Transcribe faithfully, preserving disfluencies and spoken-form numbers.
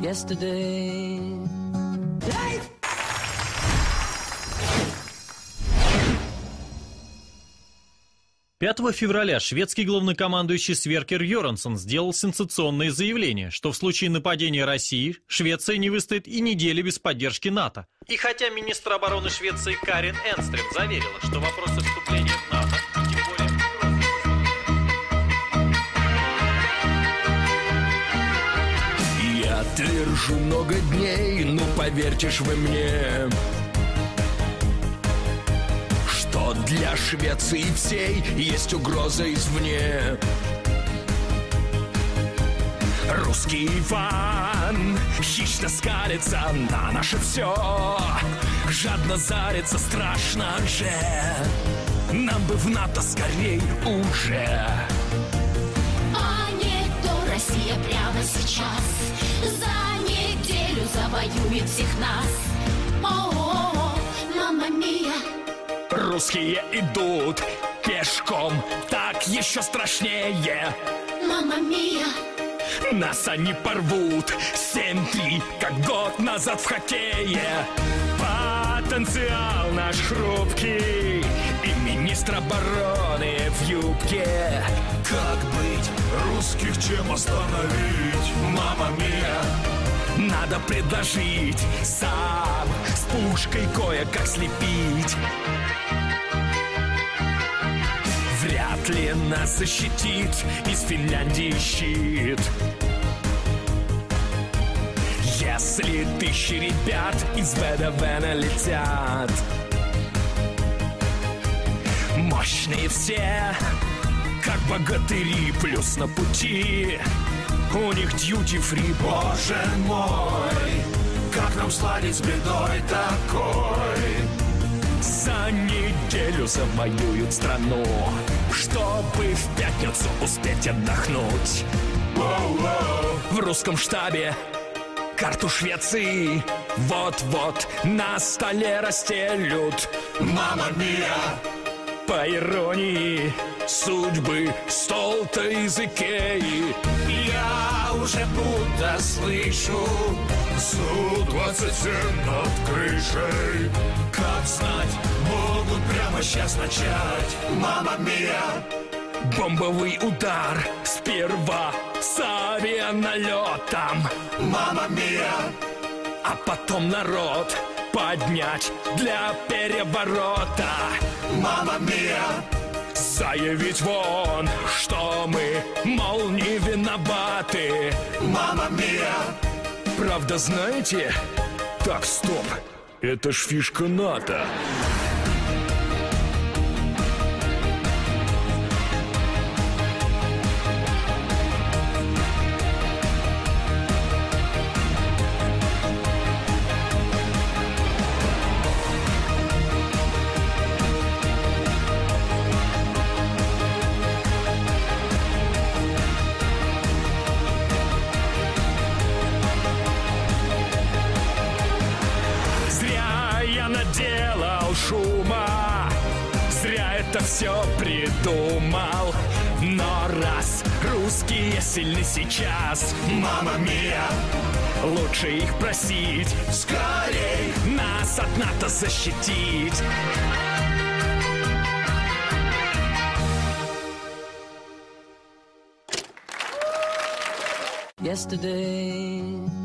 yesterday. пятого февраля шведский главнокомандующий Сверкер Йорансон сделал сенсационное заявление, что в случае нападения России Швеция не выстоит и недели без поддержки НАТО. И хотя министр обороны Швеции Карин Энстрем заверила, что вопросы вступления в НАТО, тем более... Я твержу много дней, ну поверьте ж вы мне, что для Швеции всей есть угроза извне. Русский Иван хищно скалится на наше все, жадно зарится, страшно же. Нам бы в НАТО скорей уже. А не то Россия прямо сейчас за неделю завоюет всех нас. О-о-о, мамма мия. Русские идут пешком, так еще страшнее. Мамма мия. Нас они порвут семь-три, как год назад в хоккее. Потенциал наш хрупкий, и министр обороны в юбке. Как быть? Русских чем остановить? Мамма мия. Надо предложить сам с пушкой кое-как слепить. Вряд ли нас защитит из Финляндии щит. Если тысячи ребят из Ведовена летят, мощные все, как богатыри, плюс на пути у них дьюти-фри. Боже мой, как нам сладить с бедой такой? За неделю завоюют страну, чтобы в пятницу успеть отдохнуть. Воу-воу. В русском штабе карту Швеции вот-вот на столе расстелют. Мамма мия. По иронии судьбы стол-то из Икеи. Я уже будто слышу Су двадцать семь над крышей. Как знать, могут прямо сейчас начать. Мамма мия. Бомбовый удар сперва с авианалетом. Мамма мия. А потом народ поднять для переворота. Мамма мия. Заявить вон, что мы, мол, не виноваты. Мамма мия. Правда, знаете? Так, стоп, это ж фишка НАТО. Наделал шума, зря это все придумал. Но раз русские сильны сейчас, мамма мия, лучше их просить скорей нас от НАТО защитить. Yesterday.